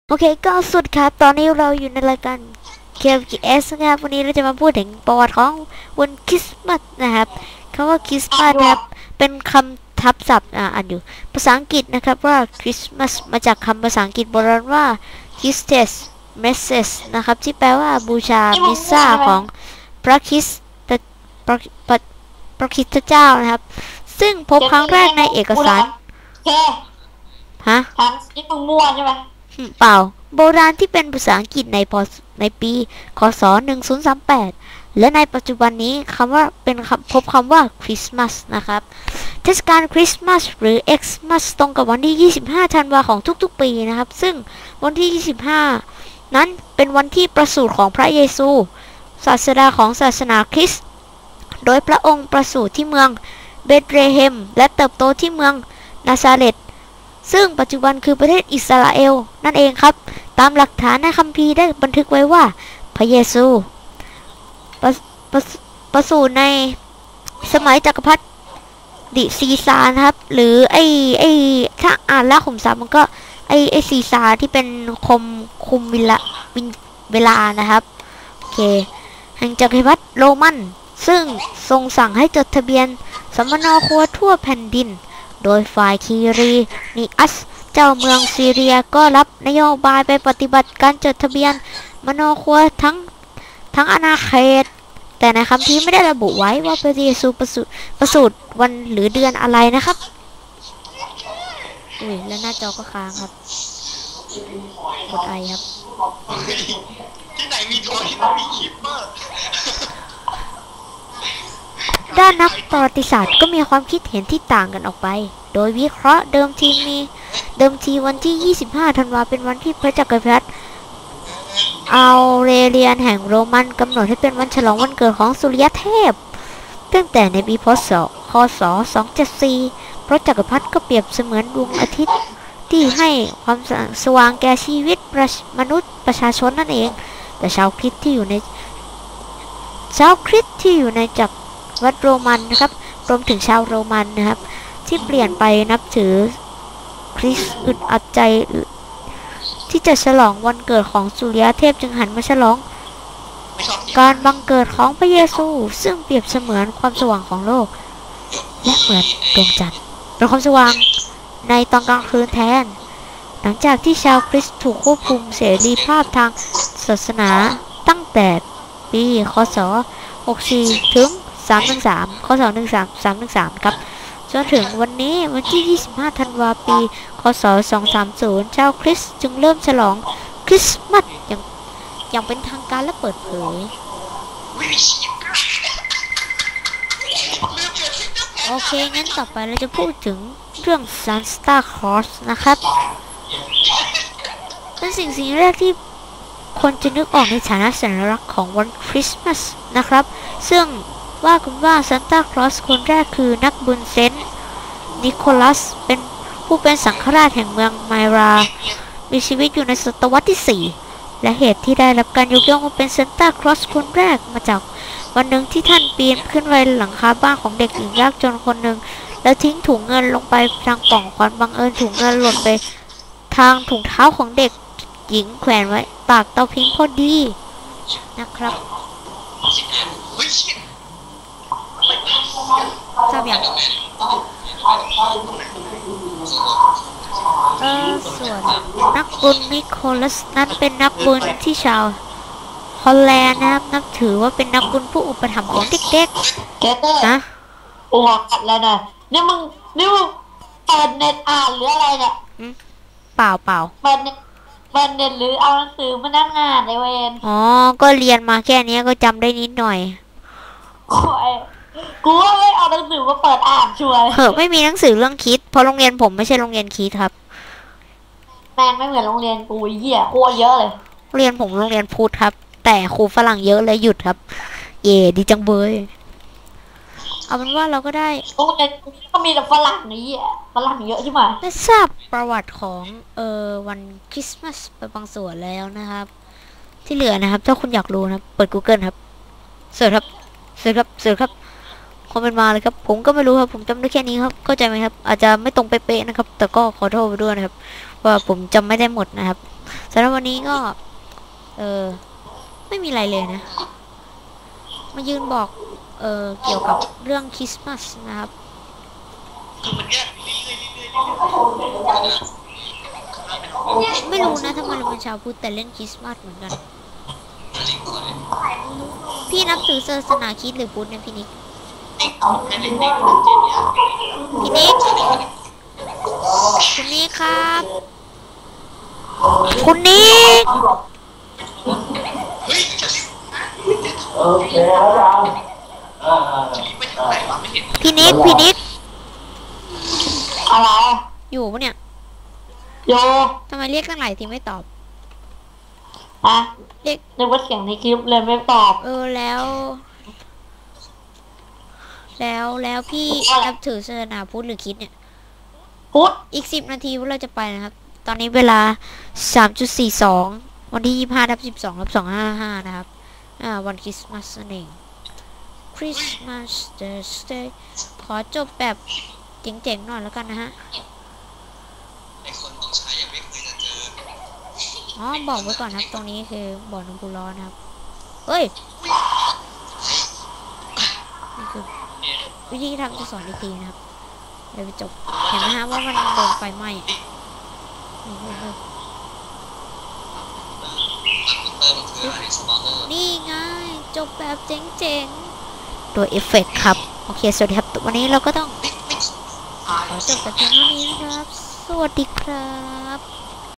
โอเคก็สุดครับตอนนี้เราอยู่ในรายการ KFGS นะครับวันนี้เราจะมาพูดถึงประวัติของวันคริสต์มาสนะครับคำว่าคริสต์มาสนะครับเป็นคำทับศัพท์อ่านอยู่ภาษาอังกฤษนะครับว่าคริสต์มาสมาจากคำภาษาอังกฤษโบราณว่า Christes Messes นะครับที่แปลว่าบูชามิสซาของพระคริสต์พระคริสต์เจ้านะครับซึ่งพบครั้งแรกในเอกสารฮะทำนี่มึงมั่วใช่ไหมเปล่าโบราณที่เป็นภาษาอังกฤษในปีคศ1038และในปัจจุบันนี้พบคำว่าคริสต์มาสนะครับเทศกาลคริสต์มาสหรือ Xmas ตรงกับวันที่25ธันวาของทุกๆปีนะครับซึ่งวันที่25นั้นเป็นวันที่ประสูติของพระเยซูศาสดาของศาสนาคริสต์โดยพระองค์ประสูติที่เมืองเบธเลเฮมและเติบโตที่เมืองนาซาเร็ตซึ่งปัจจุบันคือประเทศอิสราเอลนั่นเองครับตามหลักฐานในคัมภีร์ได้บันทึกไว้ว่าพระเยซูประสูติในสมัยจักรพรรดิซีซาร์นะครับหรือถ้าอ่านแล้วขุมทรัพย์มันก็ไอซีซาร์ที่เป็นคุมเวลานะครับโอเคแห่งจักรพรรดิโรมันซึ่งทรงสั่งให้จดทะเบียนสมณครัวทั่วแผ่นดินโดยฝ่ายคีรีนิอัสเจ้าเมืองซีเรียก็รับนโยบายไปปฏิบัติการจดทะเบียนมโนครัวทั้งอาณาเขตแต่ในคัมภีร์ไม่ได้ระบุไว้ว่าพระเยซูประสูติวันหรือเดือนอะไรนะครับอุ้ยแล้วหน้าจอก็ค้างครับกดไอครับที่ไหนมีทอยมีคิปเปอร์ด้านนักประวัติศาสตร์ก็มีความคิดเห็นที่ต่างกันออกไปโดยวิเคราะห์เดิมทีวันที่25ธันวาเป็นวันที่พระจักรพรรดิอัลเรเลียนแห่งโรมันกำหนดให้เป็นวันฉลองวันเกิดของสุริยเทพตั้งแต่ในปีคศ274พระจักรพรรดิก็เปรียบเสมือนดวงอาทิตย์ที่ให้ความสว่างแก่ชีวิตประชาชนนั่นเองแต่ชาวคริสต์ที่อยู่ในจักรวัดโรมันนะครับรวมถึงชาวโรมันนะครับที่เปลี่ยนไปนับถือคริสต์อึดอัดใจที่จะฉลองวันเกิดของสุริยเทพจึงหันมาฉลองการบังเกิดของพระเยซูซึ่งเปรียบเสมือนความสว่างของโลกและเหมือนดวงจันทร์เป็นความสว่างในตอนกลางคืนแทนหลังจากที่ชาวคริสต์ถูกควบคุมเสรีภาพทางศาสนาตั้งแต่ปีคศ64ถึง313 คศ313ครับจนถึงวันนี้วันที่25ธันวาปีคศ230ชาวคริสต์จึงเริ่มฉลองคริสต์มาสอย่างเป็นทางการและเปิดเผยโอเคงั้นต่อไปเราจะพูดถึงเรื่องซานตาคลอสนะครับเป็นสิ่งแรกที่คนจะนึกออกในฐานะสัญลักษณ์ของวันคริสต์มาสนะครับซึ่งว่ากันว่าซานตาคลอสคนแรกคือนักบุญเซนต์นิโคลัสเป็นผู้เป็นสังฆราชแห่งเมืองไมรามีชีวิตอยู่ในศตวรรษที่4และเหตุที่ได้รับการยกย่องว่าเป็นซานตาคลอสคนแรกมาจากวันหนึ่งที่ท่านปีนขึ้นไปหลังคาบ้านของเด็กหญิงยากจนคนหนึ่งแล้วทิ้งถุงเงินลงไปทางปล่องควันบังเอิญถุงเงินหล่นไปทางถุงเท้าของเด็กหญิงแขวนไว้ปากเตาผิงพอดีนะครับทราบอย่างส่วนนักบุญนิโคลัสนั้นเป็นนักบุญที่ชาวฮอลแลนด์นะครับนับถือว่าเป็นนักบุญผู้อุปถัมภ์ของเด็กๆนะกูหักกัดแล้วนะนี่มึงเปิดเน็ตอ่านหรืออะไรเนี่ยเปล่าเปิดเน็ตหรือเอาหนังสือมานั่งอ่านในเวรอ๋อก็เรียนมาแค่นี้ก็จำได้นิดหน่อยกูว่าไม่เอาหนังสือมาเปิดอ่านช่วยไม่มีหนังสือเรื่องคิดเพราะโรงเรียนผมไม่ใช่โรงเรียนคิดครับแม่งไม่เหมือนโรงเรียนกูเหี้ยโคตรเยอะเลยเรียนผมโรงเรียนพุทธครับแต่ครูฝรั่งเยอะเลยหยุดครับเย่ดีจังเบยเอาเป็นว่าเราก็ได้โรงเรียนก็มีแต่ฝรั่งนี่ฝรั่งเยอะใช่ไหมได้ทราบประวัติของวันคริสต์มาสไปบางส่วนแล้วนะครับที่เหลือนะครับถ้าคุณอยากรู้นะเปิด Google ครับเสิร์ชครับคอมเมนต์มาเลยครับผมก็ไม่รู้ครับผมจำได้แค่นี้ครับเข้าใจไหมครับอาจจะไม่ตรงเป๊ะๆนะครับแต่ก็ขอโทษไปด้วยนะครับว่าผมจำไม่ได้หมดนะครับสำหรับวันนี้ก็ ไม่มีอะไรเลยนะ มายืนบอก เกี่ยวกับเรื่องคริสต์มาสนะครับคือมันแยกไปเรื่อยๆเรื่อยๆเรื่อยๆไม่รู้นะทำไมเราเป็นชาวพุทธแต่เล่นคริสต์มาสเหมือนกัน พี่นับถือศาสนาคริสต์หรือพุทธเนี่ยพี่นิกให้เด็กๆเจนเนี่ยพี่นิกคุณนิกครับ คุณนิกเฮ้ยจะรีบโอเคแล้วยังจะรีบไปทางไหนวะไม่เห็นพี่นิกอะไรอยู่ปะเนี่ยโยทำไมเรียกตั้งหลายทีไม่ตอบอะเรียกนึกว่าเสียงในคลิปเลยไม่ตอบแล้วพี่นับถือศาสนาพุทธหรือคริสต์เนี่ยพุทธอีก10 นาทีพวกเราจะไปนะครับ ตอนนี้เวลา 3.42 วันที่ 25/12/255 นะครับ วันคริสต์มาสนั่นเอง Christmas Day ขอจบแบบเจ๋งๆหน่อยแล้วกันนะฮะไอคนต้องใช้อย่างไม่เคยจะเจออ๋อ บอกไว้ก่อนนะครับ ตรงนี้คือบ่อน้ำพุร้อนนะครับ เฮ้ย นี่คือวิธีทำจะสอนอีกทีนะครับเดี๋ยวไปจบ เห็นไหมฮะว่ามันโดนไฟไหม้นี่ไง จบแบบเจ๋งๆ โดยเอฟเฟกต์ครับ โอเค สวัสดีครับ วันนี้เราก็ต้องขอจบแต่เพียงเท่านี้นะครับ สวัสดีครับ